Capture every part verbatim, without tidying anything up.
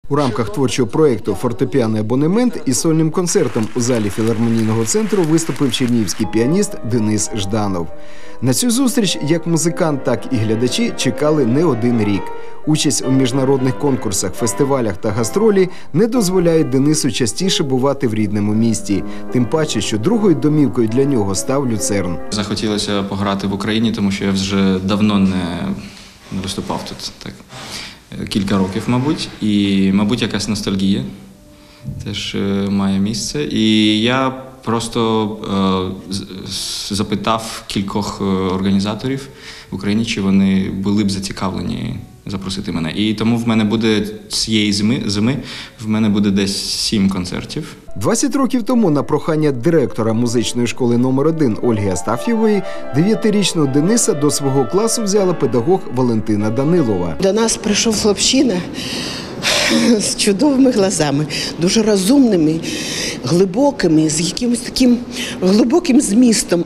У рамках творчого проєкту «Фортепіаний абонемент» із сольним концертом у залі філармонійного центру виступив чернігівський піаніст Денис Жданов. На цю зустріч як музикант, так і глядачі чекали не один рік. Участь у міжнародних конкурсах, фестивалях та гастролі не дозволяють Денису частіше бувати в рідному місті. Тим паче, що другою домівкою для нього став Люцерн. Захотілося пограти в Україні, тому що я вже давно не виступав тут. Так. Кілька років, мабуть, і, мабуть, якась ностальгія теж має місце. І я просто е, запитав кількох організаторів в Україні, чи вони були б зацікавлені запросити мене. І тому в мене буде цієї зими, зими в мене буде десь сім концертів. двадцять років тому на прохання директора музичної школи номер один Ольги Астаф'євої дев'ятирічного Дениса до свого класу взяла педагог Валентина Данилова. До нас прийшов хлопчина з чудовими глазами, дуже розумними, глибокими, з якимось таким глибоким змістом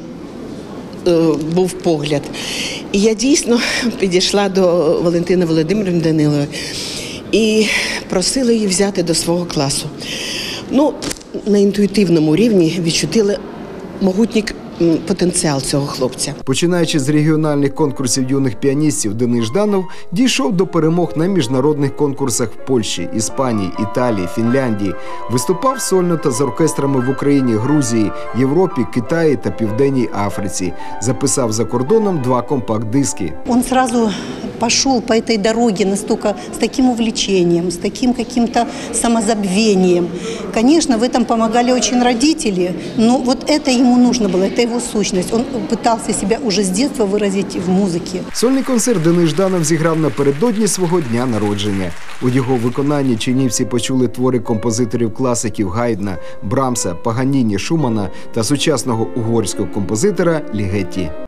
був погляд. І я дійсно підійшла до Валентини Володимирівни Данилової і просила її взяти до свого класу. Ну, на інтуїтивному рівні відчутила могутній потенціал цього хлопця. Починаючи з регіональних конкурсів юних піаністів, Денис Жданов дійшов до перемог на міжнародних конкурсах в Польщі, Іспанії, Італії, Фінляндії. Виступав сольно та з оркестрами в Україні, Грузії, Європі, Китаї та Південній Африці. Записав за кордоном два компакт-диски. Он сразу пошел по этой дороге настолько с таким увлечением, с таким каким-то самозабвением. Конечно, в этом помогали очень родители, но вот это ему нужно было, это его сущность. Он пытался себя уже с детства выразить в музыке. Сольний концерт Денис Жданов зіграв напередодні свого дня народження. У його виконанні чернігівці почули твори композиторів-класиків Гайдна, Брамса, Паганіні, Шумана та сучасного угорського композитора Лігетті.